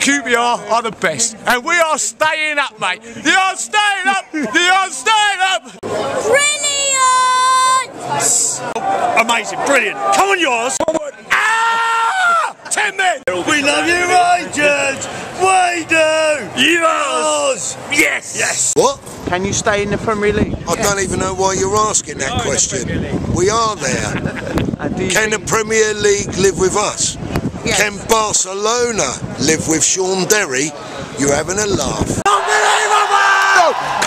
QPR are the best, and we are staying up, mate. They are staying up. They are staying up. Brilliant! Amazing, brilliant. Come on, yours. Ah! 10 men. We love you, Rangers. We do. Yours. Yes. Yes. What? Can you stay in the Premier League? I don't even know why you're asking that question. We are there. Can the Premier League live with us? Yes. Can Barcelona live with Sean Derry? You're having a laugh. Unbelievable!